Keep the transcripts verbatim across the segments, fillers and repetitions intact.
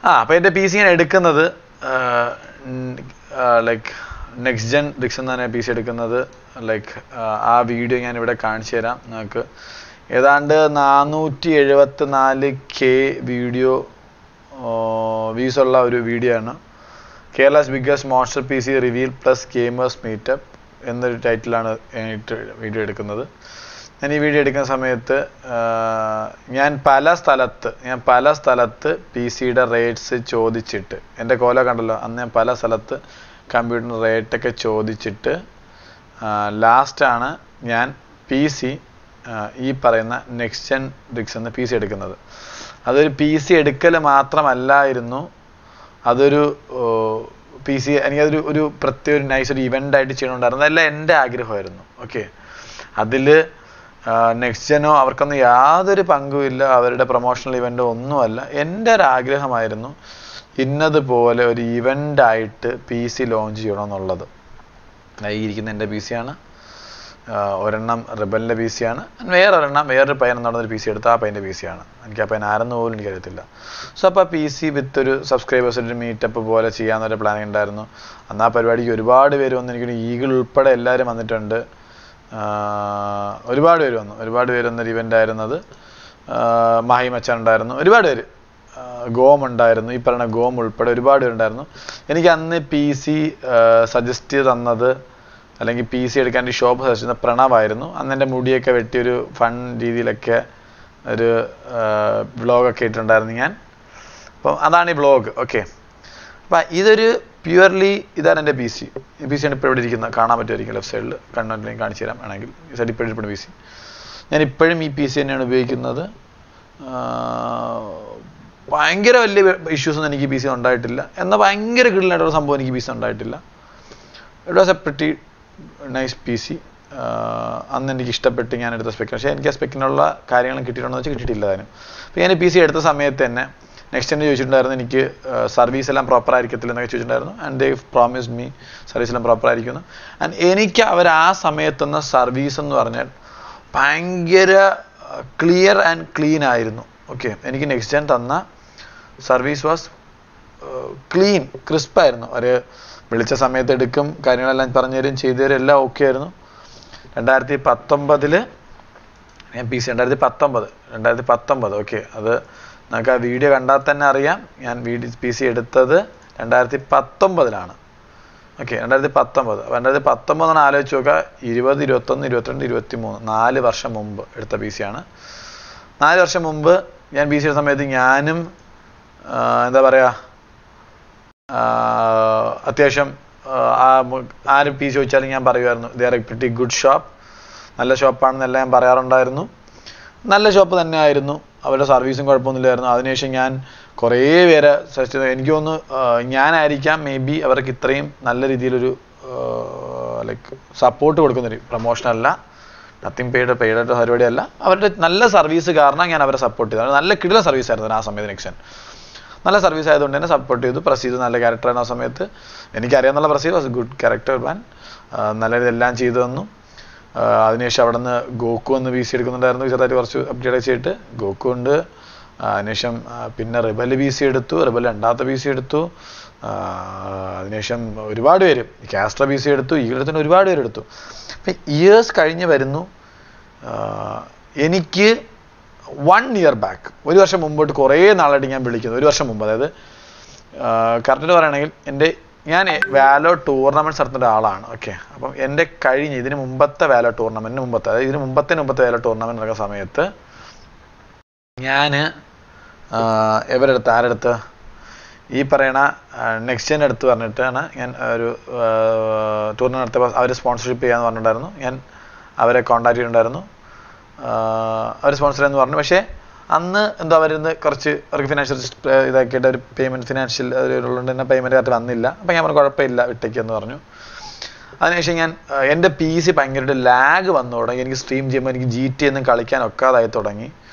ആ അപ്പോൾ എൻ്റെ പി സി ഞാൻ എടുക്കുന്നത് ലൈക്ക് നെക്സ്റ്റ് ജെൻ റിക്സ് എന്നാണ് പി സി എടുക്കുന്നത്. ലൈക്ക് ആ വീഡിയോ ഞാൻ ഇവിടെ കാണിച്ചു തരാം നിങ്ങൾക്ക്. ഏതാണ്ട് നാനൂറ്റി എഴുപത്തി നാല് കെ വീഡിയോ വ്യൂസ് ഉള്ള ഒരു വീഡിയോ ആണ്. Kerala's biggest monster P C reveal plus gamers meetup എന്നൊരു ടൈറ്റിലാണ് വീഡിയോ എടുക്കുന്നത്. ഞാൻ ഈ വീഡിയോ എടുക്കുന്ന സമയത്ത് ഞാൻ പല സ്ഥലത്ത് ഞാൻ പല സ്ഥലത്ത് പി സിയുടെ റേറ്റ്സ് ചോദിച്ചിട്ട്, എൻ്റെ കോല കണ്ടല്ലോ, അന്ന് ഞാൻ പല സ്ഥലത്ത് കമ്പ്യൂട്ടറിൻ്റെ റേറ്റൊക്കെ ചോദിച്ചിട്ട് ലാസ്റ്റാണ് ഞാൻ പി സി ഈ പറയുന്ന നെക്സ്റ്റ് ജെൻ റിക്സ് എന്ന പി സി എടുക്കുന്നത്. അതൊരു പി സി എടുക്കൽ മാത്രമല്ലായിരുന്നു, അതൊരു പി സി എനിക്കതൊരു ഒരു പ്രത്യേക ഒരു നൈസ് ഒരു ഇവൻ്റായിട്ട് ചെയ്യണമുണ്ടായിരുന്നു. അതെല്ലാം എൻ്റെ ആഗ്രഹമായിരുന്നു. ഓക്കെ, അതിൽ നെക്സ്റ്റ് ജെനോ അവർക്കൊന്നും യാതൊരു പങ്കുമില്ല, അവരുടെ പ്രൊമോഷണൽ ഇവൻ്റോ ഒന്നുമല്ല. എൻ്റെ ഒരു ആഗ്രഹമായിരുന്നു ഇന്നതുപോലെ ഒരു ഇവൻ്റായിട്ട് പി സി ലോഞ്ച് ചെയ്യണമെന്നുള്ളത്. ഈ ഇരിക്കുന്ന എൻ്റെ പി സിയാണ്, ഒരെണ്ണം റിബലിൻ്റെ പി സിയാണ്, വേറൊരെണ്ണം വേറൊരു പയ്യൻ നടന്നൊരു പി സി എടുത്ത് ആ പയ്യൻ്റെ പി സിയാണ്. എനിക്ക് ആ പയ്യൻ ആരെന്ന് പോലും എനിക്കറിയത്തില്ല. സോ അപ്പോൾ പി സി വിത്ത് ഒരു സബ്സ്ക്രൈബേഴ്സിൻ്റെ ഒരു മീറ്റപ്പ് പോലെ ചെയ്യാമെന്നൊരു പ്ലാനിങ് ഉണ്ടായിരുന്നു. അന്ന് ആ പരിപാടിക്ക് ഒരുപാട് പേര് വന്നു. എനിക്ക് ഈഗിൾ ഉൾപ്പെടെ എല്ലാവരും വന്നിട്ടുണ്ട്. ഒരുപാട് പേര് വന്നു ഒരുപാട് പേര് വന്നൊരു ഇവൻ്റ് ആയിരുന്നത്. മാഹി മച്ചാൻ ഉണ്ടായിരുന്നു, ഒരുപാട് പേര്, ഗോം ഉണ്ടായിരുന്നു, ഈ പറയുന്ന ഗോം ഉൾപ്പെടെ ഒരുപാട് പേരുണ്ടായിരുന്നു. എനിക്ക് അന്ന് പി സി സജസ്റ്റ് തന്നത് അല്ലെങ്കിൽ പി സി എടുക്കാൻ ഈ ഷോപ്പ് സജസ്റ്റ് ചെയ്യുന്ന പ്രണവായിരുന്നു. അന്ന് എൻ്റെ മുടിയൊക്കെ വെട്ടിയൊരു ഫൺ രീതിയിലൊക്കെ ഒരു വ്ളോഗൊക്കെ ഇട്ടുണ്ടായിരുന്നു ഞാൻ. അപ്പം അതാണ് ഈ വ്ളോഗ്. ഓക്കെ, അപ്പം ഇതൊരു പ്യുവർലി ഇതാണ് എൻ്റെ പി സി. ഈ പി സിയാണ് ഇപ്പോൾ ഇവിടെ ഇരിക്കുന്നത്, കാണാൻ പറ്റുമായിരിക്കും ലെഫ്റ്റ് സൈഡിൽ, കണ്ണുണ്ടെങ്കിൽ കാണിച്ചു തരാം വേണമെങ്കിൽ. ഈ സൈഡ് ഇപ്പോഴും ഇപ്പോഴും പി സി ഞാൻ ഇപ്പോഴും ഈ പി സി തന്നെയാണ് ഉപയോഗിക്കുന്നത്. ഭയങ്കര വലിയ ഇഷ്യൂസൊന്നും എനിക്ക് പി സി ഉണ്ടായിട്ടില്ല, എന്നാൽ ഭയങ്കര കിടലായിട്ടുള്ള സംഭവം എനിക്ക് പി സി ഉണ്ടായിട്ടില്ല. It was a pretty nice P C. അന്ന് എനിക്ക് ഇഷ്ടപ്പെട്ട് ഞാൻ എടുത്ത സ്പെക്ക്, പക്ഷേ എനിക്ക് ആ സ്പെക്കിനുള്ള കാര്യങ്ങളും കിട്ടിയിട്ടുണ്ടോ വെച്ചാൽ കിട്ടിയിട്ടില്ല അതിനും. അപ്പോൾ ഞാൻ പി സി എടുത്ത സമയത്ത് തന്നെ നെക്സ്റ്റ് ജെൻ ചോദിച്ചിട്ടുണ്ടായിരുന്നു എനിക്ക് സർവീസ് എല്ലാം പ്രോപ്പർ ആയിരിക്കത്തില്ല എന്നൊക്കെ ചോദിച്ചിട്ടുണ്ടായിരുന്നു. And they promised me service എല്ലാം പ്രോപ്പർ ആയിരിക്കുന്നു. ആൻഡ് എനിക്ക് അവർ ആ സമയത്തുന്ന സർവീസ് എന്ന് പറഞ്ഞാൽ ഭയങ്കര ക്ലിയർ ആൻഡ് ക്ലീൻ ആയിരുന്നു. ഓക്കെ, എനിക്ക് നെക്സ്റ്റ് ജെൻ തന്ന സർവീസ് വാസ് ക്ലീൻ, ക്രിസ്പായിരുന്നു. അവർ വിളിച്ച സമയത്ത് എടുക്കും, കാര്യങ്ങളെല്ലാം പറഞ്ഞു തരും, ചെയ്തു തരും, എല്ലാം ഓക്കെ ആയിരുന്നു. രണ്ടായിരത്തി പത്തൊമ്പതിൽ ഞാൻ പി സി രണ്ടായിരത്തി പത്തൊമ്പത് രണ്ടായിരത്തി പത്തൊമ്പത് ഓക്കെ, അത് നമുക്ക് ആ വീഡിയോ കണ്ടാൽ തന്നെ അറിയാം. ഞാൻ വീഡിയോ പി സി എടുത്തത് രണ്ടായിരത്തി പത്തൊമ്പതിലാണ്. ഓക്കെ, രണ്ടായിരത്തി പത്തൊമ്പത് രണ്ടായിരത്തി പത്തൊമ്പതെന്ന് ആലോചിച്ച് നോക്കുക. ഇരുപത് ഇരുപത്തൊന്ന് ഇരുപത്തിരണ്ട് ഇരുപത്തി മൂന്ന് നാല് വർഷം മുമ്പ് എടുത്ത പി സിയാണ്. നാല് വർഷം മുമ്പ് ഞാൻ പി സി എടുത്ത സമയത്ത് ഞാനും എന്താ പറയുക, അത്യാവശ്യം ആരും പി സി ചോദിച്ചാലും ഞാൻ പറയുമായിരുന്നു they are a pretty good shop, നല്ല ഷോപ്പാണെന്നെല്ലാം ഞാൻ പറയാറുണ്ടായിരുന്നു. നല്ല ഷോപ്പ് തന്നെ ആയിരുന്നു, അവരുടെ സർവീസും കുഴപ്പമൊന്നുമില്ലായിരുന്നു. അതിനുശേഷം ഞാൻ കുറേ പേരെ സെർച്ച് ചെയ്തു. എനിക്ക് തോന്നുന്നു ഞാനായിരിക്കാം മേ ബി അവർക്ക് ഇത്രയും നല്ല രീതിയിലൊരു ലൈക്ക് സപ്പോർട്ട് കൊടുക്കുന്നൊരു, പ്രൊമോഷനല്ല, നത്തിങ് പെയ്ഡ് പെയ്ഡായിട്ട് പരിപാടിയല്ല, അവരുടെ നല്ല സർവീസ് കാരണം ഞാൻ അവരെ സപ്പോർട്ട് ചെയ്തു. നല്ല കിടിലൻ സർവീസ് ആയിരുന്നു ആ സമയത്ത്. നെക്സ്റ്റ് നല്ല സർവീസ് ആയതുകൊണ്ട് തന്നെ സപ്പോർട്ട് ചെയ്തു. പ്രസീദ് നല്ല ക്യാരക്ടറാണ് ആ സമയത്ത്, എനിക്കറിയാമെന്നുള്ള Praseed was good character man, നല്ല ഇതെല്ലാം ചെയ്തു തന്നു. അതിനുശേഷം അവിടെ നിന്ന് ഗോക്കു എന്ന് പി സി എടുക്കുന്നുണ്ടായിരുന്നു, ചെറുതായിട്ട് കുറച്ച് അപ്ഡേറ്റ് ചെയ്തിട്ട് ഗോക്കു ഉണ്ട്. അതിനുശേഷം പിന്നെ റിബൽ പി സി എടുത്തു, റിബൽ രണ്ടാമത്തെ പി സി എടുത്തു. അതിനുശേഷം ഒരുപാട് പേര് കാസ്ട്ര പി സി എടുത്തു, ഈ തന്നെ ഒരുപാട് പേര് എടുത്തു. അപ്പം ഇയേഴ്സ് കഴിഞ്ഞ് വരുന്നു. എനിക്ക് വൺ ഇയർ ബാക്ക്, ഒരു വർഷം മുമ്പോട്ട് കുറേ നാളായിട്ട് ഞാൻ വിളിക്കുന്നു, ഒരു വർഷം മുമ്പ്, അതായത് കറക്റ്റ് പറയുകയാണെങ്കിൽ എൻ്റെ ഞാൻ വാലോ ടൂർണമെൻറ്റ്സ് നടത്തുന്ന ഒരാളാണ്. ഓക്കെ, അപ്പം എൻ്റെ കഴിഞ്ഞ ഇതിന് മുമ്പത്തെ വാലോ ടൂർണമെൻറ്റിന് മുമ്പത്തെ അതായത് ഇതിന് മുമ്പത്തെ മുമ്പത്തെ വാലോ ടൂർണമെൻറ്റ് നടക്കുന്ന സമയത്ത് ഞാൻ ഇവരെടുത്ത് ആരെടുത്ത് ഈ പറയണ നെക്സ്റ്റ് ജെൻ അടുത്ത് പറഞ്ഞിട്ടാണ് ഞാൻ ഒരു ടൂർണമെൻറ്റ് നടത്തിയപ്പോൾ അവർ സ്പോൺസർഷിപ്പ് ചെയ്യാമെന്ന് പറഞ്ഞിട്ടുണ്ടായിരുന്നു. ഞാൻ അവരെ കോൺടാക്ട് ചെയ്തിട്ടുണ്ടായിരുന്നു, അവർ സ്പോൺസർ എന്ന് പറഞ്ഞു. പക്ഷേ അന്ന് എന്തോ അവരിന്ന് കുറച്ച് അവർക്ക് ഫിനാൻഷ്യൽ ഇതാക്കിയിട്ട് ഒരു പേയ്മെൻറ്റ് ഫിനാൻഷ്യൽ ഉള്ളതുകൊണ്ട് തന്നെ പേയ്മെൻറ്റ് കറക്റ്റ് വന്നില്ല. അപ്പം ഞാൻ പറഞ്ഞു കുഴപ്പമില്ല വിട്ടേക്കെന്ന് പറഞ്ഞു. അതിനുശേഷം ഞാൻ എൻ്റെ പി സി ഭയങ്കരമായിട്ട് ലാഗ് വന്നു തുടങ്ങി. എനിക്ക് സ്ട്രീം ചെയ്യുമ്പോൾ എനിക്ക് ജി ടി ഒന്നും കളിക്കാൻ ഒക്കാതായി തുടങ്ങി.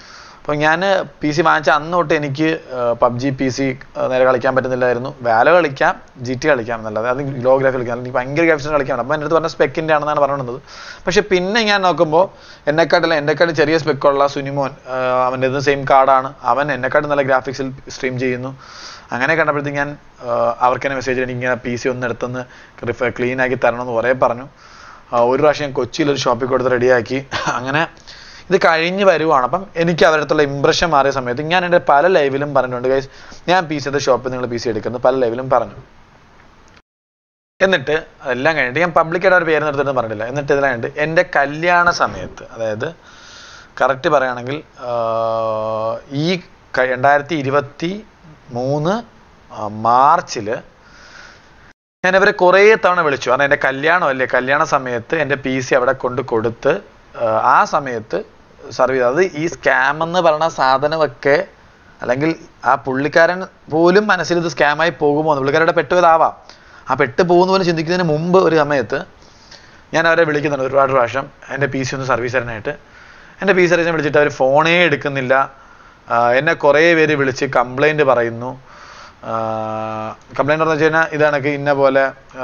അപ്പോൾ ഞാൻ പി സി വാങ്ങിച്ച അന്ന് തൊട്ട് എനിക്ക് പബ്ജി പി സി നേരെ കളിക്കാൻ പറ്റുന്നില്ലായിരുന്നു. വാല കളിക്കാം, ജി ടി കളിക്കാം എന്നല്ലാതെ അത് ലോ ഗ്രാഫിക്സ് കളിക്കാം, എനിക്ക് ഭയങ്കര ഗ്രാഫിക്സ് കളിക്കാം. അപ്പോൾ എൻ്റെ അടുത്ത് പറഞ്ഞ സ്പെക്കിൻ്റെ ആണെന്നാണ് പറയുന്നത്. പക്ഷേ പിന്നെ ഞാൻ നോക്കുമ്പോൾ എന്നെക്കാട്ടില്ല എന്നെക്കാട്ടും ചെറിയ സ്പെക്കുള്ള സുനിമോൻ, അവൻ്റെ ഇത് സെയിം കാർഡാണ്, അവൻ എന്നെക്കാട്ടും നല്ല ഗ്രാഫിക്സിൽ സ്ട്രീം ചെയ്യുന്നു. അങ്ങനെ കണ്ടപ്പോഴത്തേക്ക് ഞാൻ അവർക്ക് തന്നെ മെസ്സേജ് എനിക്ക് ഇങ്ങനെ പി സി ഒന്ന് എടുത്തൊന്ന് ക്ലീൻ ആക്കി തരണമെന്ന് കുറേ പറഞ്ഞു. ഒരു പ്രാവശ്യം കൊച്ചിയിലൊരു ഷോപ്പിൽ കൊടുത്ത് റെഡിയാക്കി. അങ്ങനെ ഇത് കഴിഞ്ഞ് വരുവാണ്. അപ്പം എനിക്ക് അവരുടെ അടുത്തുള്ള ഇമ്പ്രഷൻ മാറിയ സമയത്ത് ഞാൻ എൻ്റെ പല ലൈവിലും പറഞ്ഞിട്ടുണ്ട്, ഗൈസ് ഞാൻ പി സിയുടെ ഷോപ്പിൽ നിങ്ങൾ പി സി എടുക്കുന്നത് പല ലൈവിലും പറഞ്ഞു. എന്നിട്ട് അതെല്ലാം കഴിഞ്ഞിട്ട് ഞാൻ പബ്ലിക്കായിട്ട് ഒരു പേര് നിർത്തിയിട്ട് പറഞ്ഞില്ല. എന്നിട്ട് ഇതെല്ലാം കഴിഞ്ഞിട്ട് എൻ്റെ കല്യാണ സമയത്ത്, അതായത് കറക്റ്റ് പറയുകയാണെങ്കിൽ ഈ രണ്ടായിരത്തി ഇരുപത്തി മൂന്ന് മാർച്ചിൽ ഞാൻ ഇവരെ കുറേ തവണ വിളിച്ചു. കാരണം എൻ്റെ കല്യാണമല്ലേ, കല്യാണ സമയത്ത് എൻ്റെ പി സി അവിടെ കൊണ്ട് കൊടുത്ത് ആ സമയത്ത് സർവീസ്, അത് ഈ സ്കാം എന്ന് പറയുന്ന സാധനമൊക്കെ, അല്ലെങ്കിൽ ആ പുള്ളിക്കാരൻ പോലും മനസ്സിൽ ഇത് സ്കാമായി പോകുമോ എന്ന്, പുള്ളിക്കാരുടെ പെട്ടുപോയതാവാം, ആ പെട്ട് പോകുന്ന പോലെ ചിന്തിക്കുന്നതിന് മുമ്പ് ഒരു സമയത്ത് ഞാൻ അവരെ വിളിക്കുന്നുണ്ട് ഒരുപാട് പ്രാവശ്യം എൻ്റെ പി സി ഒന്ന് സർവീസ് തരാനായിട്ട്. എൻ്റെ പി സി സർവീസിനെ വിളിച്ചിട്ട് അവർ ഫോണേ എടുക്കുന്നില്ല. എന്നെ കുറേ പേര് വിളിച്ച് കംപ്ലൈൻറ്റ് പറയുന്നു. കംപ്ലൈൻറ്റ് പറഞ്ഞു വെച്ച് കഴിഞ്ഞാൽ ഇതാണൊക്കെ ഇന്ന പോലെ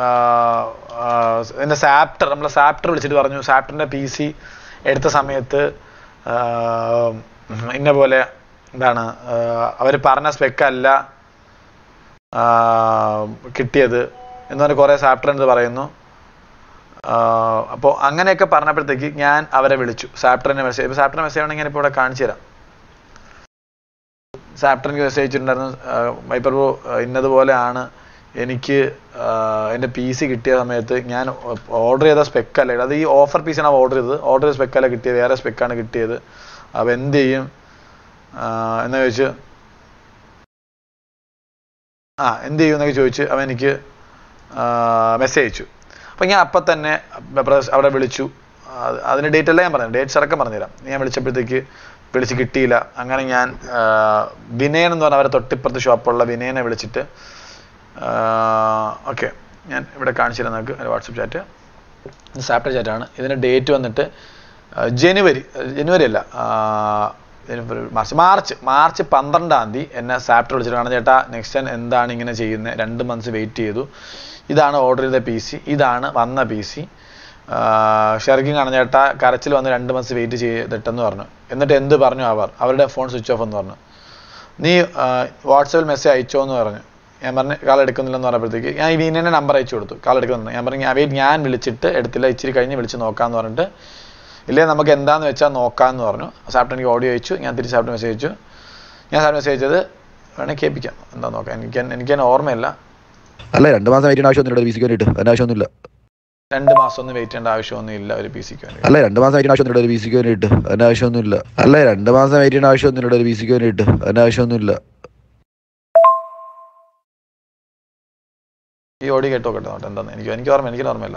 എൻ്റെ സാപ്റ്റർ, നമ്മളെ സാപ്റ്റർ വിളിച്ചിട്ട് പറഞ്ഞു സാപ്റ്ററിൻ്റെ പി സി എടുത്ത സമയത്ത് ഇന്ന പോലെ എന്താണ് അവർ പറഞ്ഞ സ്പെക്കല്ല കിട്ടിയത് എന്ന് പറഞ്ഞ് കുറേ സാപ്റ്റർ എന്ന് പറയുന്നു. അപ്പോൾ അങ്ങനെയൊക്കെ പറഞ്ഞപ്പോഴത്തേക്ക് ഞാൻ അവരെ വിളിച്ചു. സാപ്റ്ററിൻ്റെ മെസ്സേജ്, ഇപ്പോൾ സാപ്റ്ററിൻ്റെ മെസ്സേജ് ആണെങ്കിൽ ഞാനിപ്പോൾ ഇവിടെ കാണിച്ചു തരാം. സാപ്റ്ററിന് മെസ്സേജ് അയച്ചിട്ടുണ്ടായിരുന്നു, വൈപ്പർ പ്രോ ഇന്നതുപോലെയാണ്, എനിക്ക് എൻ്റെ പി സി കിട്ടിയ സമയത്ത് ഞാൻ ഓർഡർ ചെയ്ത സ്പെക്കല്ല, അത് ഈ ഓഫർ പി സിയാണ് ഓർഡർ ചെയ്തത്, ഓർഡർ ചെയ്ത സ്പെക്കല്ല കിട്ടിയത്, വേറെ സ്പെക്കാണ് കിട്ടിയത്, അപ്പോൾ എന്ത് ചെയ്യും എന്ന് ചോദിച്ച് ആ എന്ത് ചെയ്യും എന്നൊക്കെ ചോദിച്ച് അവൻ എനിക്ക് മെസ്സേജ് അയച്ചു. അപ്പം ഞാൻ അപ്പം തന്നെ അവിടെ വിളിച്ചു. അതിന് ഡേറ്റ് എല്ലാം ഞാൻ പറഞ്ഞു, ഡേറ്റ്സ് അടക്കം പറഞ്ഞുതരാം. ഞാൻ വിളിച്ചപ്പോഴത്തേക്ക് വിളിച്ച് കിട്ടിയില്ല. അങ്ങനെ ഞാൻ വിനയൻ എന്ന് പറഞ്ഞാൽ അവരെ തൊട്ടിപ്പുറത്ത് ഷോപ്പുള്ള വിനയനെ വിളിച്ചിട്ട്, ഓക്കെ ഞാൻ ഇവിടെ കാണിച്ചു തരാം നിങ്ങൾക്ക് വാട്സപ്പ് ചാറ്റ്, സാപ്റ്റർ ചാറ്റാണ്. ഇതിൻ്റെ ഡേറ്റ് വന്നിട്ട് ജനുവരി ജനുവരി അല്ല മാർച്ച് മാർച്ച് മാർച്ച് പന്ത്രണ്ടാം തീയതി എന്നെ സാപ്റ്റർ വിളിച്ചിട്ട്, കാരണം ചേട്ടാ നെക്സ്റ്റ് ടൈം എന്താണ് ഇങ്ങനെ ചെയ്യുന്നത്, രണ്ട് മന്ത്സ് വെയിറ്റ് ചെയ്തു, ഇതാണ് ഓർഡർ ചെയ്ത പി സി, ഇതാണ് വന്ന പി സി, ഷെർഗിങ് ആണ് ചേട്ടാ, കരച്ചിൽ വന്ന് രണ്ട് മന്ത്സ് വെയിറ്റ് ചെയ്തിട്ടെന്ന് പറഞ്ഞു. എന്നിട്ട് എന്ത് പറഞ്ഞു അവർ, അവരുടെ ഫോൺ സ്വിച്ച് ഓഫ് എന്ന് പറഞ്ഞു. നീ വാട്സാപ്പിൽ മെസ്സേജ് അയച്ചോ എന്ന് പറഞ്ഞു. ഞാൻ പറഞ്ഞു കാൾ എടുക്കുന്നില്ലെന്ന് പറഞ്ഞപ്പോഴത്തേക്ക് ഞാൻ ഈ വിനയൻ്റെ നമ്പർ അയച്ചു കൊടുത്തു, കാൾ എടുക്കുന്നുണ്ട്. ഞാൻ പറഞ്ഞു വെയിറ്റ്, ഞാൻ വിളിച്ചിട്ട് എടുത്തില്ല, ഇച്ചിരി കഴിഞ്ഞ് വിളിച്ച് നോക്കാമെന്ന് പറഞ്ഞിട്ട്, ഇല്ലേ നമുക്ക് എന്താണെന്ന് വെച്ചാൽ നോക്കാമെന്ന് പറഞ്ഞു. സാപ്റ്റർ എനിക്ക് ഓഡിയോ അയച്ചു, ഞാൻ തിരിച്ച് സാപ്റ്റർ മെസ്സേജ് അയച്ചു. ഞാൻ സാപ്റ്റർ മെസ്സേജ് അയച്ചത് വേണമെങ്കിൽ കേൾപ്പിക്കാം, എന്താ നോക്കാം, എനിക്ക് എനിക്ക് തന്നെ ഓർമ്മയില്ല. അല്ല രണ്ട് മാസം വെയിറ്റ് ചെയ്യേണ്ട ആവശ്യമൊന്നുമില്ല പി സിക്ക് വേണ്ടിയിട്ട്, അതിൻ്റെ ആവശ്യമൊന്നുമില്ല. രണ്ട് മാസം ഒന്നും വെയിറ്റ് ചെയ്യേണ്ട ആവശ്യമൊന്നും ഇല്ല ഒരു പി സിക്ക് വേണ്ടി. അല്ല രണ്ട് മാസം വെയിറ്റ് ചെയ്യേണ്ട ആവശ്യമൊന്നുമില്ല ഒരു പി സിക്ക് വേണ്ടിയിട്ട്, അതിൻ്റെ ആവശ്യമൊന്നുമില്ല. അല്ല രണ്ട് മാസം വെയിറ്റ് ചെയ്യേണ്ട ആവശ്യമൊന്നുമില്ല ഒരു പി സിക്ക് വേണ്ടിയിട്ട്, അതിൻ്റെ ആവശ്യമൊന്നുമില്ല. ഈ ഓടി കേട്ടോ കേട്ടോ നോട്ടെ എന്താന്ന് എനിക്ക് എനിക്ക് ഓർമ്മ എനിക്ക് ഓർമ്മയില്ല.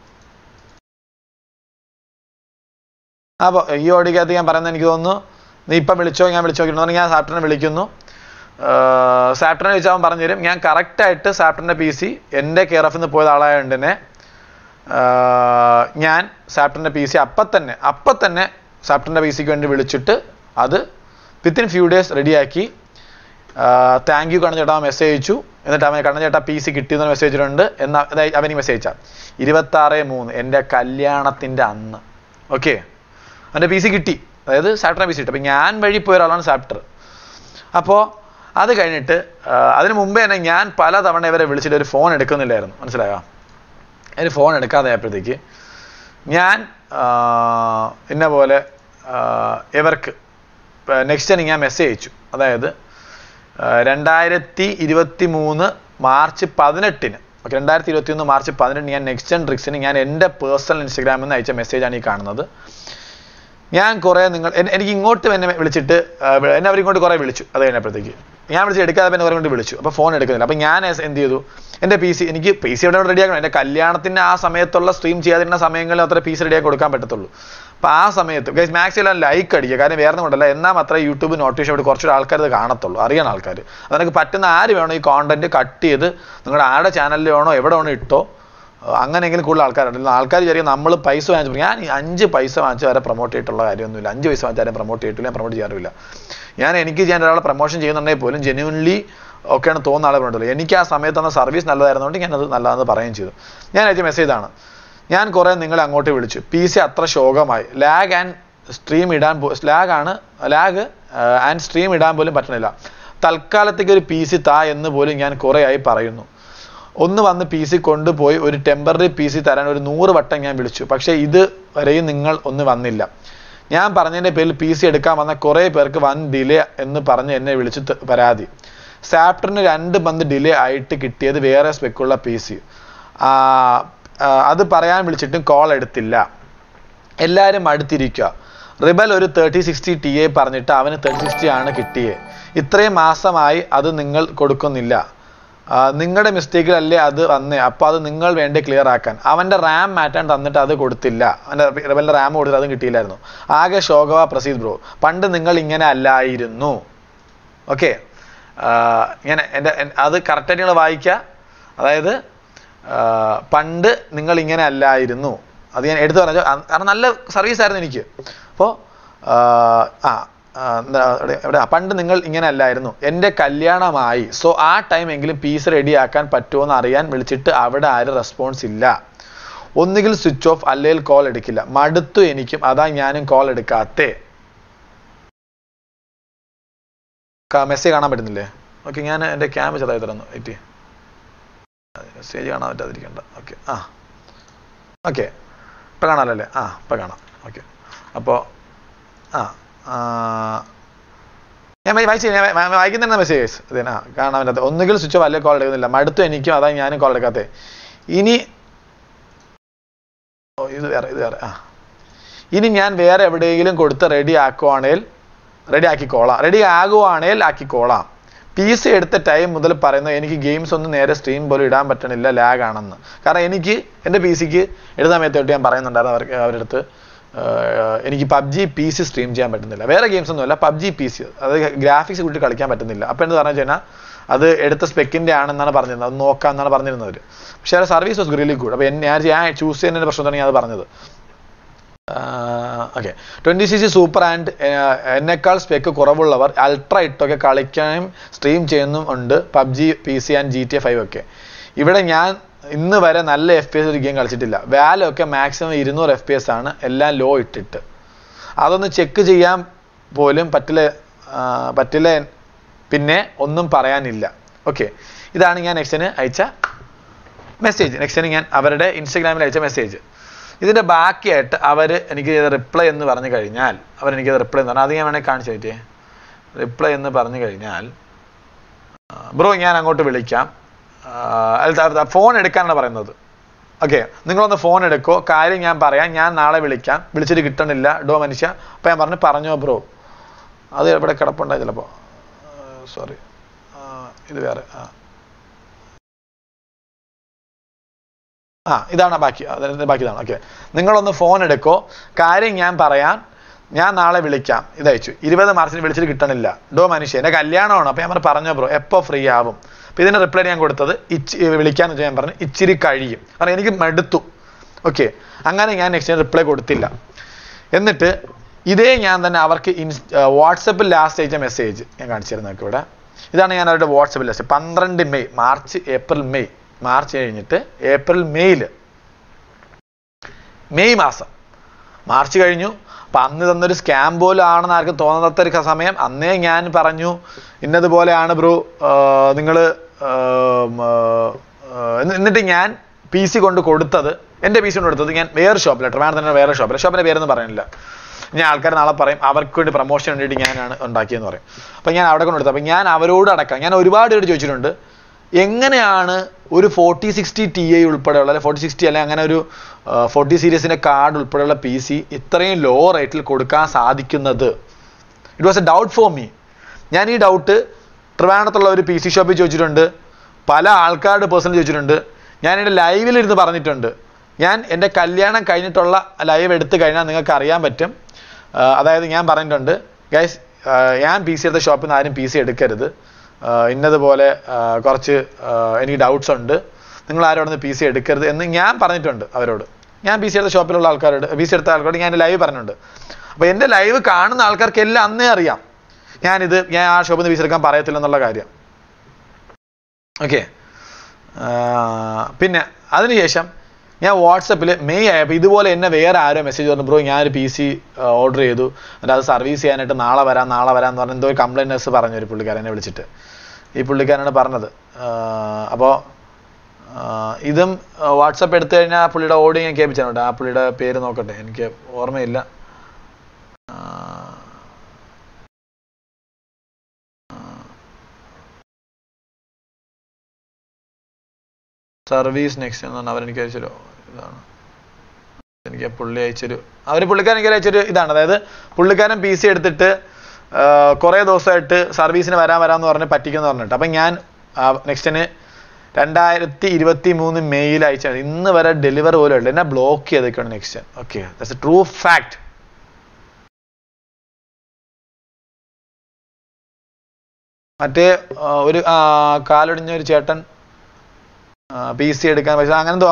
അപ്പോൾ ഈ ഓടിക്കകത്ത് ഞാൻ പറയുന്നത് എനിക്ക് തോന്നുന്നു, നീ ഇപ്പം വിളിച്ചോ ഞാൻ വിളിച്ചോ നോക്കിയിട്ട് ഞാൻ സാപ്റ്ററിനെ വിളിക്കുന്നു. സാപ്റ്ററിനെ ചോദിച്ചാൽ അവൻ പറഞ്ഞു തരും. ഞാൻ കറക്റ്റായിട്ട് സാപ്റ്ററിൻ്റെ പി സി എൻ്റെ കെയർ ഓഫിൽ നിന്ന് പോയത് ആളായതുകൊണ്ട് തന്നെ ഞാൻ സാപ്റ്ററിൻ്റെ പി സി അപ്പം തന്നെ അപ്പം തന്നെ സാപ്റ്ററിൻ്റെ പി സിക്ക് വേണ്ടി വിളിച്ചിട്ട് അത് വിത്തിൻ ഫ്യൂ ഡേയ്സ് റെഡിയാക്കി. താങ്ക് യു കണ്ണൻ ചേട്ടാ മെസ്സേജ് അയച്ചു. എന്നിട്ട് അവൻ കണ്ണൻ ചേട്ടാ പി സി കിട്ടിയെന്ന് മെസ്സേജ് ഇട്ടിട്ടുണ്ട് എന്ന് അവന് മെസ്സേജ് അയച്ചാൽ ഇരുപത്താറ് മൂന്ന് എൻ്റെ കല്യാണത്തിൻ്റെ അന്ന്. ഓക്കെ, അവൻ്റെ പി സി കിട്ടി, അതായത് സാപ്റ്ററിൻ്റെ പി സി കിട്ടി. അപ്പം ഞാൻ വഴി പോയ ഒരാളാണ് സാപ്റ്റർ. അപ്പോൾ അത് കഴിഞ്ഞിട്ട് അതിന് മുമ്പേ തന്നെ ഞാൻ പല തവണ ഇവരെ വിളിച്ചിട്ട് ഒരു ഫോൺ എടുക്കുന്നില്ലായിരുന്നു, മനസ്സിലായോ? ഒരു ഫോൺ എടുക്കാതെ ആയപ്പോഴത്തേക്ക് ഞാൻ ഇന്ന പോലെ ഇവർക്ക് നെക്സ്റ്റ് ടൈം ഞാൻ മെസ്സേജ് അയച്ചു. അതായത് രണ്ടായിരത്തി ഇരുപത്തി മൂന്ന് മാർച്ച് പതിനെട്ടിന് ഓക്കെ രണ്ടായിരത്തി ഇരുപത്തി ഒന്ന് മാർച്ച് പതിനെട്ടിന് ഞാൻ നെക്സ്റ്റ് ജെൻ ട്രിക്സിന് ഞാൻ എൻ്റെ പേഴ്സണൽ ഇൻസ്റ്റഗ്രാമിൽ നിന്ന് അയച്ച മെസ്സേജാണ് ഈ കാണുന്നത്. ഞാൻ കുറേ നിങ്ങൾ എനിക്ക് ഇങ്ങോട്ട് എന്നെ വിളിച്ചിട്ട് എന്നെ അവരിങ്ങോട്ട് കുറേ വിളിച്ചു. അത് കഴിഞ്ഞപ്പോഴത്തേക്ക് ഞാൻ വിളിച്ച് എടുക്കാതെ പിന്നെ അവരെ കൊണ്ട് വിളിച്ചു. അപ്പോൾ ഫോൺ എടുക്കുന്നില്ല. അപ്പോൾ ഞാൻ എന്ത് ചെയ്തു, എൻ്റെ പി സി എനിക്ക് പി സി ഇവിടെ റെഡിയാക്കണം. എൻ്റെ കല്യാണത്തിൻ്റെ ആ സമയത്തുള്ള സ്ട്രീം ചെയ്യാതിരുന്ന സമയങ്ങളിൽ അത്ര പി സി റെഡിയാക്കി കൊടുക്കാൻ പറ്റത്തുള്ളൂ. അപ്പോൾ ആ സമയത്ത് ഗൈസ് മാക്സിമം ലൈക്ക് അടിക്കുക. കാരണം വേറെ കൊണ്ടല്ല, എന്നാൽ മാത്രമേ യൂട്യൂബ് നോട്ടിഫിക്കേഷൻ ഇവിടെ കുറച്ചുകൂടെ ആൾക്കാർ ഇത് കാണത്തുള്ളൂ, അറിയണം ആൾക്കാർ. അതെനിക്ക് പറ്റുന്ന ആര് വേണോ ഈ കോണ്ടന്റ് കട്ട് ചെയ്ത് നിങ്ങളുടെ ആരുടെ ചാനലിൽ വേണോ എവിടെ വേണോ ഇട്ടോ, അങ്ങനെയെങ്കിലും കൂടുതൽ ആൾക്കാരുണ്ട്. ആൾക്കാർ വിചാരിക്കും നമ്മൾ പൈസ വാങ്ങിച്ചു, ഞാൻ അഞ്ച് പൈസ വാങ്ങിച്ച് വരെ പ്രൊമോട്ട് ചെയ്തിട്ടുള്ള കാര്യമൊന്നുമില്ല. അഞ്ച് പൈസ വാങ്ങിച്ചാലും പ്രൊമോട്ട് ചെയ്തിട്ടില്ല, ഞാൻ പ്രൊമോട്ട് ചെയ്യാറില്ല. ഞാൻ എനിക്ക് ഞാൻ ഒരാളെ പ്രൊമോഷൻ ചെയ്യുന്നുണ്ടെങ്കിൽ പോലും ജെന്യുവൻലി ഒക്കെയാണ് തോന്നുന്ന ആളെ പറഞ്ഞിട്ടുള്ളൂ. എനിക്ക് ആ സമയത്ത് തന്ന സർവീസ് നല്ലതായിരുന്നുകൊണ്ട് ഞാനത് നല്ലതെന്ന് പറയുകയും ചെയ്തു. ഞാൻ അയച്ച മെസ്സേജാണ്, ഞാൻ കുറേ നിങ്ങളെ അങ്ങോട്ട് വിളിച്ചു, പി സി അത്ര ശോകമായി, ലാഗ് ആൻഡ് സ്ട്രീം ഇടാൻ പോ ലാഗാണ് ലാഗ് ആൻഡ് സ്ട്രീം ഇടാൻ പോലും പറ്റണില്ല, തൽക്കാലത്തേക്ക് ഒരു പി സി താ എന്ന് പോലും ഞാൻ കുറേ ആയി പറയുന്നു. ഒന്ന് വന്ന് പി സി കൊണ്ടുപോയി ഒരു ടെമ്പററി പി സി തരാൻ ഒരു നൂറ് വട്ടം ഞാൻ വിളിച്ചു, പക്ഷേ ഇത് വരെയും നിങ്ങൾ ഒന്ന് വന്നില്ല. ഞാൻ പറഞ്ഞതിൻ്റെ പേരിൽ പി സി എടുക്കാൻ വന്ന കുറേ പേർക്ക് വൻ ഡിലേ എന്ന് പറഞ്ഞ് എന്നെ വിളിച്ച് പരാതി. സാപ്റ്ററിന് രണ്ട് മന്ത് ഡിലേ ആയിട്ട് കിട്ടിയത് വേറെ സ്പെക്കുള്ള പി സി, അത് പറയാൻ വിളിച്ചിട്ടും കോൾ എടുത്തില്ല. എല്ലാവരും അടുത്തിരിക്കുക. റിബൽ ഒരു തേർട്ടി സിക്സ്റ്റി ടി എ പറഞ്ഞിട്ട് അവന് തേർട്ടി സിക്സ്റ്റി ആണ് കിട്ടിയത്. ഇത്രയും മാസമായി അത് നിങ്ങൾ കൊടുക്കുന്നില്ല. നിങ്ങളുടെ മിസ്റ്റേക്കിലല്ലേ അത് വന്നേ, അപ്പോൾ അത് നിങ്ങൾ വേണ്ടി ക്ലിയർ ആക്കാൻ. അവൻ്റെ റാം മാറ്റാൻ തന്നിട്ട് അത് കൊടുത്തില്ല, അവൻ്റെ റിബലിൻ്റെ റാം കൊടുത്തിട്ട് അതും കിട്ടിയില്ലായിരുന്നു. ആകെ ശോകവ പ്രസീദ് ബ്രോ, പണ്ട് നിങ്ങൾ ഇങ്ങനെ അല്ലായിരുന്നു. ഓക്കെ, ഇങ്ങനെ എൻ്റെ അത് കറക്റ്റായിട്ട് നിങ്ങൾ വായിക്കുക. അതായത് പണ്ട് നിങ്ങൾ ഇങ്ങനെ അല്ലായിരുന്നു, അത് ഞാൻ എടുത്തു പറഞ്ഞു. കാരണം നല്ല സർവീസ് ആയിരുന്നു എനിക്ക്. അപ്പോൾ ആ എവിടെ പണ്ട് നിങ്ങൾ ഇങ്ങനെ അല്ലായിരുന്നു, എൻ്റെ കല്യാണമായി, സോ ആ ടൈം എങ്കിലും പീസ് റെഡിയാക്കാൻ പറ്റുമോ എന്ന് അറിയാൻ വിളിച്ചിട്ട് അവിടെ ആരും റെസ്പോൺസ് ഇല്ല. ഒന്നുകിൽ സ്വിച്ച് ഓഫ് അല്ലെങ്കിൽ കോൾ എടുക്കില്ല. മടുത്തു എനിക്കും, അതാ ഞാനും കോൾ എടുക്കാത്തേ. മെസ്സേജ് കാണാൻ പറ്റുന്നില്ലേ? ഓക്കെ, ഞാൻ എൻ്റെ ക്യാമറ ചെറുതായി തരുന്നു. എറ്റി മെസ്സേജ് കാണാൻ പറ്റാതിരിക്കണ്ട. ഓക്കെ, ആ ഓക്കെ, ഇപ്പം കാണാമല്ലോ അല്ലേ? ആ ഇപ്പം കാണാം. ഓക്കെ, അപ്പോൾ ആ ഞാൻ വായിച്ചു വായിക്കുന്ന മെസ്സേജ് അതെ ആ കാണാൻ പറ്റാത്ത. ഒന്നുകിൽ സ്വിച്ച് ഓഫ് അല്ലെങ്കിൽ കോൾ എടുക്കുന്നില്ല. മടുത്തു എനിക്കും, അതാ ഞാനും കോൾ എടുക്കാത്തേ. ഇനി ഓ ഇത് വേറെ ഇത് വേറെ ആ ഇനി ഞാൻ വേറെ എവിടെയെങ്കിലും കൊടുത്ത് റെഡി ആക്കുവാണെങ്കിൽ റെഡി ആക്കിക്കോളാം റെഡി ആകുവാണെങ്കിൽ ആക്കിക്കോളാം. പി സി എടുത്ത ടൈം മുതൽ പറയുന്നത് എനിക്ക് ഗെയിംസ് ഒന്നും നേരെ സ്ട്രീം പോലും ഇടാൻ പറ്റണില്ല, ലാഗ് ആണെന്ന്. കാരണം എനിക്ക് എൻ്റെ പി സിക്ക് എടുത്ത സമയത്തോട്ട് ഞാൻ പറയുന്നുണ്ടായിരുന്നു അവർക്ക് അവരുടെ അടുത്ത് എനിക്ക് പബ്ജി പി സി സ്ട്രീം ചെയ്യാൻ പറ്റുന്നില്ല. വേറെ ഗെയിംസ് ഒന്നുമല്ല, പബ്ജി പി സി, അത് ഗ്രാഫിക്സ് കൂട്ടി കളിക്കാൻ പറ്റുന്നില്ല. അപ്പോൾ എന്ത് പറഞ്ഞു കഴിഞ്ഞാൽ അത് എടുത്ത സ്പെക്കിൻ്റെ ആണെന്നാണ് പറഞ്ഞിരുന്നത്, അത് നോക്കാമെന്നാണ് പറഞ്ഞിരുന്നത്. പക്ഷേ ആ സർവീസ് വാസ് റിയലി ഗുഡ്. അപ്പോൾ ഞാൻ ഞാൻ ചൂസ് ചെയ്യുന്നതിൻ്റെ പ്രശ്നത്താണ് ഞാൻ അത് പറഞ്ഞത്. Okay, twenty C C super and എന്നെക്കാൾ സ്പെക്ക് കുറവുള്ളവർ അൾട്ര ഇട്ടൊക്കെ കളിക്കാനും സ്ട്രീം ചെയ്യുന്നും ഉണ്ട്, PUBG P C and G T A five ഒക്കെ. ഇവിടെ ഞാൻ ഇന്ന് വരെ നല്ല എഫ് പി എസ് ഒരു ഗെയിം കളിച്ചിട്ടില്ല. വാലൊക്കെ മാക്സിമം ഇരുന്നൂറ് എഫ് പി എസ് ആണ്, എല്ലാം ലോ ഇട്ടിട്ട്. അതൊന്ന് ചെക്ക് ചെയ്യാൻ പോലും പറ്റില്ല പറ്റില്ല പിന്നെ ഒന്നും പറയാനില്ല. ഓക്കെ, ഇതാണ് ഞാൻ നെക്സ്റ്റിന് അയച്ച മെസ്സേജ്. നെക്സ്റ്റിന് ഞാൻ അവരുടെ ഇൻസ്റ്റഗ്രാമിൽ അയച്ച മെസ്സേജ്. ഇതിൻ്റെ ബാക്കിയായിട്ട് അവർ എനിക്ക് റിപ്ലൈ എന്ന് പറഞ്ഞു കഴിഞ്ഞാൽ അവരെനിക്കത് റിപ്ലൈ എന്ന് പറഞ്ഞാൽ അത് ഞാൻ വേണമെങ്കിൽ കാണിച്ചു തരട്ടെ. റിപ്ലൈ എന്ന് പറഞ്ഞു കഴിഞ്ഞാൽ ബ്രോ ഞാൻ അങ്ങോട്ട് വിളിക്കാം, ഫോൺ എടുക്കാനാണ് പറയുന്നത്. ഓക്കെ, നിങ്ങളൊന്ന് ഫോൺ എടുക്കോ, കാര്യം ഞാൻ പറയാം, ഞാൻ നാളെ വിളിക്കാം, വിളിച്ചിട്ട് കിട്ടണില്ല ഡോ മനുഷ്യ. അപ്പം ഞാൻ പറഞ്ഞു പറഞ്ഞോ ബ്രോ, അത് എവിടെ കിടപ്പുണ്ടായി ചിലപ്പോൾ, സോറി ഇത് വേറെ. ആ ആ ഇതാണ് ബാക്കി, അതിൻ്റെ ബാക്കി ഇതാണ്. ഓക്കെ, നിങ്ങളൊന്ന് ഫോൺ എടുക്കോ, കാര്യം ഞാൻ പറയാം, ഞാൻ നാളെ വിളിക്കാം. ഇതയച്ചു. ഇരുപത് മാർച്ചിന് വിളിച്ചിട്ട് കിട്ടണില്ല ഡോ മനുഷ്യ, എൻ്റെ കല്യാണമാണ്. അപ്പോൾ ഞാൻ പറഞ്ഞു പറഞ്ഞോ ബ്രോ, എപ്പോൾ ഫ്രീ ആവും. അപ്പോൾ ഇതിൻ്റെ റിപ്ലൈ ഞാൻ കൊടുത്തത് ഇച്ചി വിളിക്കാന്ന് വെച്ചാൽ ഞാൻ പറഞ്ഞു ഇച്ചിരി കഴിയും, കാരണം എനിക്ക് മടുത്തു. ഓക്കെ, അങ്ങനെ ഞാൻ നെക്സ്റ്റ് റിപ്ലൈ കൊടുത്തില്ല. എന്നിട്ട് ഇതേ ഞാൻ തന്നെ അവർക്ക് ഇൻസ് വാട്സപ്പിൽ ലാസ്റ്റ് അയച്ച മെസ്സേജ് ഞാൻ കാണിച്ചിരുന്നു നിങ്ങൾക്ക് ഇവിടെ. ഇതാണ് ഞാൻ അവരുടെ വാട്സപ്പിൽ ലാസ്റ്റ് പന്ത്രണ്ട് May March April May March കഴിഞ്ഞിട്ട് ഏപ്രിൽ മെയ്യിൽ മെയ് മാസം മാർച്ച് കഴിഞ്ഞു. അപ്പം അന്ന് തന്നൊരു സ്കാം പോലും ആണെന്ന് ആർക്കും തോന്നാത്തൊരു സമയം. അന്നേ ഞാൻ പറഞ്ഞു ഇന്നതുപോലെയാണ് ബ്രോ നിങ്ങൾ. എന്നിട്ട് ഞാൻ പി സി കൊണ്ട് കൊടുത്തത് എൻ്റെ പി സി കൊണ്ട് കൊടുത്തത് ഞാൻ വേറെ ഷോപ്പിൽ ട്രിവാൻഡ്രം തന്നെ വേറെ ഷോപ്പിൽ ഷോപ്പിൻ്റെ പേരൊന്നും പറയുന്നില്ല. ഞാൻ ആൾക്കാർ നാളെ പറയും അവർക്ക് വേണ്ടി പ്രൊമോഷൻ വേണ്ടിയിട്ട് ഞാനാണ് ഉണ്ടാക്കിയെന്ന് പറയും. അപ്പം ഞാൻ അവിടെ കൊണ്ട് കൊടുത്തത്. അപ്പം ഞാൻ അവരോട് അടക്കാം ഞാൻ ഒരുപാട് പേര് ചോദിച്ചിട്ടുണ്ട് എങ്ങനെയാണ് ഒരു ഫോർട്ടി സിക്സ്റ്റി ടി ഐ ഉൾപ്പെടെയുള്ള അല്ലെ ഫോർട്ടി സിക്സ്റ്റി അല്ലെങ്കിൽ അങ്ങനെ ഒരു ഫോർട്ടി സീരീസിൻ്റെ കാർഡ് ഉൾപ്പെടെയുള്ള പി സി ഇത്രയും ലോ റേറ്റിൽ കൊടുക്കാൻ സാധിക്കുന്നത്. It was a doubt for me. ഞാൻ ഈ ഡൗട്ട് ട്രിവാൻഡ്രത്തുള്ള ഒരു പി സി ഷോപ്പിൽ ചോദിച്ചിട്ടുണ്ട്, പല ആൾക്കാരുടെ പേഴ്സണൽ ചോദിച്ചിട്ടുണ്ട്, ഞാൻ എൻ്റെ ലൈവിലിരുന്ന് പറഞ്ഞിട്ടുണ്ട്. ഞാൻ എൻ്റെ കല്യാണം കഴിഞ്ഞിട്ടുള്ള ലൈവ് എടുത്തു കഴിഞ്ഞാൽ നിങ്ങൾക്ക് അറിയാൻ പറ്റും. അതായത് ഞാൻ പറഞ്ഞിട്ടുണ്ട് ഗൈസ്, ഞാൻ പി സി എടുത്ത ഷോപ്പിൽ നിന്ന് ആരും പി സി എടുക്കരുത്, ഇന്നതുപോലെ കുറച്ച് എനിക്ക് ഡൗട്ട്സ് ഉണ്ട്, നിങ്ങൾ ആരും അവിടെ നിന്ന് പി സി എടുക്കരുത് എന്ന് ഞാൻ പറഞ്ഞിട്ടുണ്ട് അവരോട്. ഞാൻ പി സി എടുത്ത ഷോപ്പിലുള്ള ആൾക്കാരോട് പി സി എടുത്ത ആൾക്കാരോട് ഞാൻ എൻ്റെ ലൈവ് പറഞ്ഞിട്ടുണ്ട്. അപ്പോൾ എൻ്റെ ലൈവ് കാണുന്ന ആൾക്കാർക്ക് എല്ലാം അന്നേ അറിയാം ഞാനിത് ഞാൻ ആ ഷോപ്പിൽ നിന്ന് പി സി എടുക്കാൻ പറയത്തില്ല എന്നുള്ള കാര്യം. ഓക്കെ. പിന്നെ അതിനുശേഷം ഞാൻ വാട്സപ്പിൽ മെയ് ആയപ്പോൾ ഇതുപോലെ എന്നെ വേറെ ആരോ മെസ്സേജ് പറഞ്ഞു, ബ്രോ ഞാനൊരു പി സി ഓർഡർ ചെയ്തു, എന്നിട്ട് അത് സർവീസ് ചെയ്യാനായിട്ട് നാളെ വരാം നാളെ വരാം എന്ന് പറഞ്ഞ് എന്തോ ഒരു കംപ്ലൈൻറ്റേഴ്സ് പറഞ്ഞു ഒരു പുള്ളിക്കാരനെ വിളിച്ചിട്ട്. ഈ പുള്ളിക്കാരനാണ് പറഞ്ഞത്. അപ്പോൾ ഇതും വാട്സപ്പ് എടുത്തു കഴിഞ്ഞാൽ ആ പുള്ളിയുടെ ഓഡിയോ ഞാൻ കേൾപ്പിച്ചിട്ടുണ്ട്. ആ പുള്ളിയുടെ പേര് നോക്കട്ടെ, എനിക്ക് ഓർമ്മയില്ല. സർവീസ് നെക്സ്റ്റ് എന്ന് പറഞ്ഞാൽ അവരെനിക്ക് അയച്ചൊരു ഇതാണ്. എനിക്ക് പുള്ളി അയച്ചൊരു അവർ പുള്ളിക്കാരൻ എനിക്ക് അയച്ചൊരു ഇതാണ്. അതായത് പുള്ളിക്കാരൻ പി സി എടുത്തിട്ട് കുറേ ദിവസമായിട്ട് സർവീസിന് വരാൻ വരാമെന്ന് പറഞ്ഞ് പറ്റിക്കുമെന്ന് പറഞ്ഞിട്ട്. അപ്പം ഞാൻ നെക്സ്റ്റിന് രണ്ടായിരത്തി ഇരുപത്തി മൂന്ന് മെയ്യിൽ അയച്ചാൽ ഇന്ന് വരെ ഡെലിവറി പോലും ഉള്ളു. എന്നെ ബ്ലോക്ക് ചെയ്തൊക്കെയാണ് next. Okay, that's a true fact. മറ്റേ ഒരു കാലൊടിഞ്ഞ ഒരു ചേട്ടൻ പി സി എടുക്കാൻ പൈസ അങ്ങനെ എന്തോ.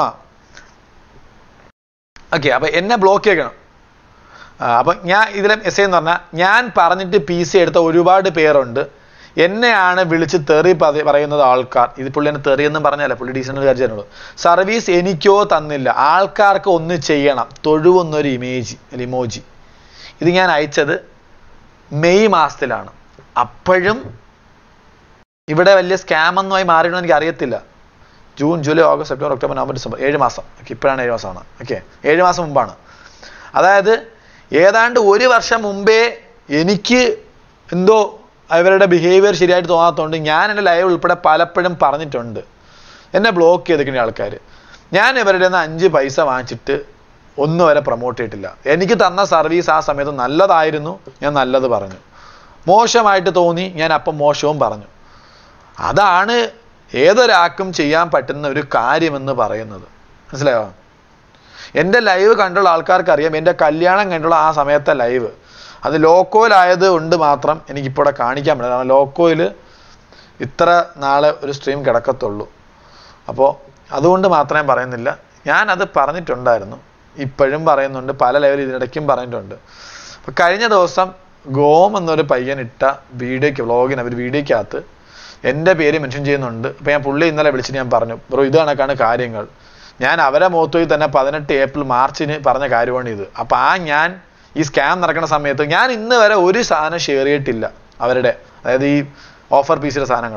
ഓക്കെ, അപ്പം എന്നെ ബ്ലോക്ക് ചെയ്യണം. അപ്പം ഞാൻ ഇതിലെ എസ് എന്ന് പറഞ്ഞാൽ ഞാൻ പറഞ്ഞിട്ട് പി സി എടുത്ത ഒരുപാട് പേരുണ്ട്. എന്നെയാണ് വിളിച്ച് തെറി പറയുന്നത് ആൾക്കാർ. ഇത് പുള്ളി എന്നെ തെറിയെന്നും പറഞ്ഞാലേ പുള്ളി ഡീസൻ്റ് വിചാരിച്ചുള്ളൂ. സർവീസ് എനിക്കോ തന്നില്ല, ആൾക്കാർക്ക് ഒന്ന് ചെയ്യണം, തൊഴുവൊന്നൊരു ഇമേജ് ഇമോജി. ഇത് ഞാൻ അയച്ചത് മെയ് മാസത്തിലാണ്. അപ്പോഴും ഇവിടെ വലിയ സ്കാമൊന്നുമായി മാറിയണമെന്ന് എനിക്ക് അറിയത്തില്ല. June July August September October November December ഏഴ് മാസം. ഓക്കെ, ഇപ്പോഴാണ് ഏഴ് മാസമാണ്. ഓക്കെ, ഏഴ് മാസം മുമ്പാണ്. അതായത് ഏതാണ്ട് ഒരു വർഷം മുമ്പേ എനിക്ക് എന്തോ അവരുടെ ബിഹേവിയർ ശരിയായിട്ട് തോന്നാത്തതുകൊണ്ട് ഞാൻ എൻ്റെ ലൈവ് ഉൾപ്പെടെ പലപ്പോഴും പറഞ്ഞിട്ടുണ്ട്. എന്നെ ബ്ലോക്ക് ചെയ്തിരിക്കുന്ന ആൾക്കാർ. ഞാൻ ഇവരുടെ നിന്ന് അഞ്ച് പൈസ വാങ്ങിച്ചിട്ട് ഒന്നും വരെ പ്രൊമോട്ട് ചെയ്തിട്ടില്ല. എനിക്ക് തന്ന സർവീസ് ആ സമയത്ത് നല്ലതായിരുന്നു, ഞാൻ നല്ലത് പറഞ്ഞു. മോശമായിട്ട് തോന്നി, ഞാൻ അപ്പം മോശവും പറഞ്ഞു. അതാണ് ഏതൊരാൾക്കും ചെയ്യാൻ പറ്റുന്ന ഒരു കാര്യമെന്ന് പറയുന്നത്. മനസ്സിലായോ? എൻ്റെ ലൈവ് കണ്ടുള്ള ആൾക്കാർക്ക് അറിയാം, എൻ്റെ കല്യാണം കണ്ടുള്ള ആ സമയത്തെ ലൈവ് അത് ലോക്കോയിലായത് കൊണ്ട് മാത്രം എനിക്കിപ്പോൾ ഇവിടെ കാണിക്കാൻ പറ്റില്ല. കാരണം ലോക്കോയിൽ ഇത്ര നാളെ ഒരു സ്ട്രീം കിടക്കത്തുള്ളൂ. അപ്പോൾ അതുകൊണ്ട് മാത്രമേ പറയുന്നില്ല. ഞാനത് പറഞ്ഞിട്ടുണ്ടായിരുന്നു, ഇപ്പോഴും പറയുന്നുണ്ട്, പല ലെവലിൽ ഇതിനിടയ്ക്കും പറഞ്ഞിട്ടുണ്ട്. അപ്പോൾ കഴിഞ്ഞ ദിവസം ഗോം എന്നൊരു പയ്യൻ ഇട്ട വീഡിയോയ്ക്ക് വ്ളോഗിന് അവർ വീഡിയോയ്ക്കകത്ത് എൻ്റെ പേര് മെൻഷൻ ചെയ്യുന്നുണ്ട്. അപ്പോൾ ഞാൻ പുള്ളി ഇന്നലെ വിളിച്ചിട്ട് ഞാൻ പറഞ്ഞു, ബ്രോ ഇത് കണക്കാണ് കാര്യങ്ങൾ. ഞാൻ അവരെ മുഖത്തോയി തന്നെ പതിനെട്ട് ഏപ്രിൽ മാർച്ചിന് പറഞ്ഞ കാര്യമാണ് ഇത്. അപ്പോൾ ആ ഞാൻ ഈ സ്കാം നടക്കുന്ന സമയത്ത് ഞാൻ ഇന്ന് വരെ ഒരു സാധനം ഷെയർ ചെയ്തിട്ടില്ല അവരുടെ, അതായത് ഈ ഓഫർ പീസിലെ സാധനങ്ങൾ.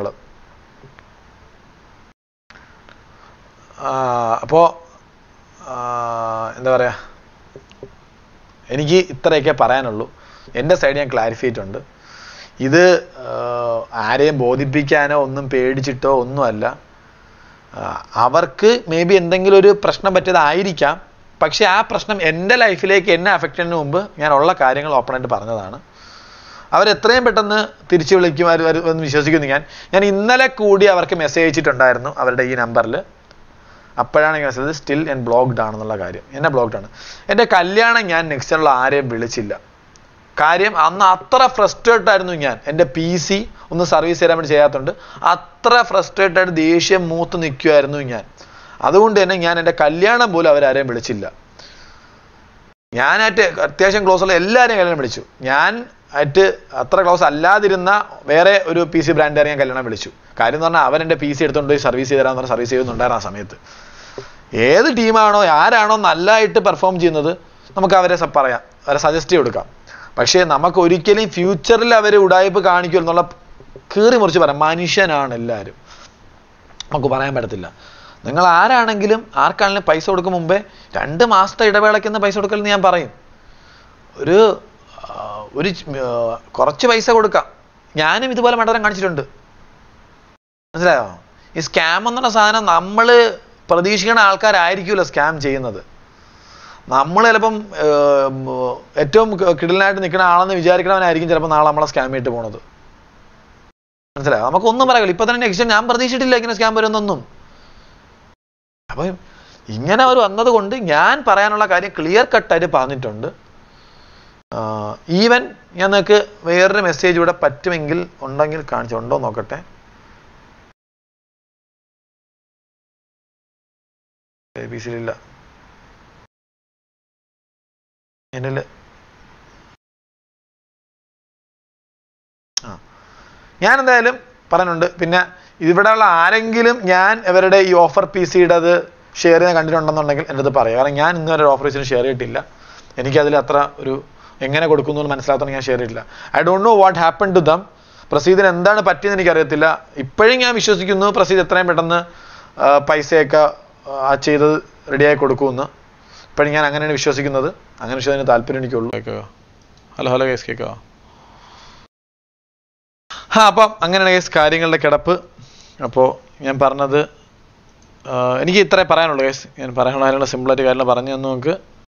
അപ്പോൾ എന്താ പറയുക, എനിക്ക് ഇത്രയൊക്കെ പറയാനുള്ളൂ. എൻ്റെ സൈഡ് ഞാൻ ക്ലാരിഫൈ ചെയ്തിട്ടുണ്ട്. ഇത് ആരെയും ബോധിപ്പിക്കാനോ ഒന്നും പേടിച്ചിട്ടോ ഒന്നുമല്ല. അവർക്ക് മേ ബി എന്തെങ്കിലും ഒരു പ്രശ്നം പറ്റിയതായിരിക്കാം. പക്ഷെ ആ പ്രശ്നം എൻ്റെ ലൈഫിലേക്ക് എന്നെ അഫക്റ്റ് ചെയ്യുന്നതിന് മുമ്പ് ഞാൻ ഉള്ള കാര്യങ്ങൾ ഓപ്പണായിട്ട് പറഞ്ഞതാണ്. അവരെത്രയും പെട്ടെന്ന് തിരിച്ചു വിളിക്കും എന്ന് വിശ്വസിക്കുന്നു ഞാൻ. ഞാൻ ഇന്നലെ കൂടി അവർക്ക് മെസ്സേജ് അയച്ചിട്ടുണ്ടായിരുന്നു അവരുടെ ഈ നമ്പറിൽ. അപ്പോഴാണ് ഞാൻ മെസ്സേജ് സ്റ്റിൽ ഞാൻ ബ്ലോക്ക്ഡ് ആണെന്നുള്ള കാര്യം. എന്നെ ബ്ലോക്ക്ഡ് ആണ്. എൻ്റെ കല്യാണം ഞാൻ നെക്സ്റ്റുള്ള ആരെയും വിളിച്ചില്ല. കാര്യം അന്ന് അത്ര ഫ്രസ്ട്രേറ്റ് ആയിരുന്നു ഞാൻ. എൻ്റെ പി സി ഒന്ന് സർവീസ് ചെയ്യാൻ വേണ്ടി ചെയ്യാത്തതുകൊണ്ട് അത്ര ഫ്രസ്ട്രേറ്റ് ആയിട്ട് ദേഷ്യം മൂത്ത് നിൽക്കുമായിരുന്നു ഞാൻ. അതുകൊണ്ട് തന്നെ ഞാൻ എൻ്റെ കല്യാണം പോലും അവരാരെയും വിളിച്ചില്ല. ഞാനായിട്ട് അത്യാവശ്യം ക്ലോസ് ഉള്ള എല്ലാവരെയും കല്യാണം വിളിച്ചു. ഞാൻ ആയിട്ട് അത്ര ക്ലോസ് അല്ലാതിരുന്ന വേറെ ഒരു പി സി ബ്രാൻഡുകാരെ ഞാൻ കല്യാണം വിളിച്ചു. കാര്യം എന്ന് പറഞ്ഞാൽ അവരെൻ്റെ പി സി എടുത്തുകൊണ്ട് സർവീസ് ചെയ്തരാന്ന് പറഞ്ഞാൽ സർവീസ് ചെയ്യുന്നുണ്ടായിരുന്നു ആ സമയത്ത്. ഏത് ടീമാണോ ആരാണോ നല്ലതായിട്ട് പെർഫോം ചെയ്യുന്നത് നമുക്ക് അവരെ പറയാം, അവരെ സജസ്റ്റ് ചെയ്ത് കൊടുക്കാം. പക്ഷേ നമുക്ക് ഒരിക്കലും ഫ്യൂച്ചറിൽ അവർ ഉടായ്പ് കാണിക്കും എന്നുള്ള കീറി മുറിച്ച് പറയാം. മനുഷ്യനാണ് എല്ലാവരും, നമുക്ക് പറയാൻ പറ്റത്തില്ല. നിങ്ങൾ ആരാണെങ്കിലും ആർക്കാണെങ്കിലും പൈസ കൊടുക്കും മുമ്പേ രണ്ട് മാസത്തെ ഇടവേളയ്ക്കുന്ന പൈസ കൊടുക്കലെന്ന് ഞാൻ പറയും. ഒരു ഒരു കുറച്ച് പൈസ കൊടുക്കാം. ഞാനും ഇതുപോലെ മണ്ടത്തരം കാണിച്ചിട്ടുണ്ട്. മനസ്സിലായോ? ഈ സ്കാം എന്നുള്ള സാധനം നമ്മൾ പ്രതീക്ഷിക്കുന്ന ആൾക്കാരായിരിക്കുമല്ലോ സ്കാം ചെയ്യുന്നത്. നമ്മൾ ചിലപ്പം ഏറ്റവും കിടലിനായിട്ട് നിൽക്കുന്ന ആളെന്ന് വിചാരിക്കണവനായിരിക്കും ചിലപ്പോൾ നാളെ നമ്മളെ സ്കാം ചെയ്തിട്ട് പോണത്. മനസ്സിലായോ? നമുക്കൊന്നും പറയാം. ഇപ്പൊ തന്നെ നെക്സ്റ്റ് ഞാൻ പ്രതീക്ഷിച്ചിട്ടില്ല ഇങ്ങനെ സ്കാം വരുന്നൊന്നും. അപ്പം ഇങ്ങനെ അവർ വന്നത് കൊണ്ട് ഞാൻ പറയാനുള്ള കാര്യം ക്ലിയർ കട്ടായിട്ട് പറഞ്ഞിട്ടുണ്ട്. ഈവൻ ഞാൻ നിങ്ങൾക്ക് വേറൊരു മെസ്സേജ് ഇവിടെ പറ്റുമെങ്കിൽ ഉണ്ടെങ്കിൽ കാണിച്ചുണ്ടോ നോക്കട്ടെ. എ ബി സിയിലില്ല എന്നിൽ ആ ഞാൻ എന്തായാലും പറയുന്നുണ്ട്. പിന്നെ ഇവിടെയുള്ള ആരെങ്കിലും ഞാൻ ഇവരുടെ ഈ ഓഫർ പി സിയുടെ അത് ഷെയർ ചെയ്യാൻ കണ്ടിട്ടുണ്ടെന്നുണ്ടെങ്കിൽ എൻ്റെ അത് പറയാം. കാരണം ഞാൻ ഇന്ന് വരെ ഓഫർ പി സിന് ഷെയർ ചെയ്തിട്ടില്ല. എനിക്കതിൽ അത്ര ഒരു എങ്ങനെ കൊടുക്കുന്നു എന്ന് മനസ്സിലാത്തോണ്ട് ഞാൻ ഷെയർ ചെയ്തിട്ടില്ല. I don't know what happen to them. പ്രസീദിന് എന്താണ് പറ്റിയെന്ന് എനിക്കറിയത്തില്ല. ഇപ്പോഴും ഞാൻ വിശ്വസിക്കുന്നു പ്രസീദ് എത്രയും പെട്ടെന്ന് പൈസയൊക്കെ ആ ചെയ്തത് റെഡിയായി കൊടുക്കുമെന്ന്. ഇപ്പോഴും ഞാൻ അങ്ങനെയാണ് വിശ്വസിക്കുന്നത്. അങ്ങനെ വിശ്വസിക്കുന്നതിന് താല്പര്യം എനിക്കുള്ളൂ. കേൾക്കുക. ഹലോ ഹലോ കേസ് കേൾക്കുക. ആ അപ്പം അങ്ങനെയാണ് കേസ് കാര്യങ്ങളുടെ കിടപ്പ്. അപ്പോൾ ഞാൻ പറഞ്ഞത് എനിക്ക് ഇത്രേ പറയാനുള്ളൂ കേസ്. ഞാൻ പറയാനുള്ള കാര്യങ്ങൾ സിമ്പിളായിട്ട് കാര്യങ്ങൾ പറഞ്ഞു തന്നു. നമുക്ക്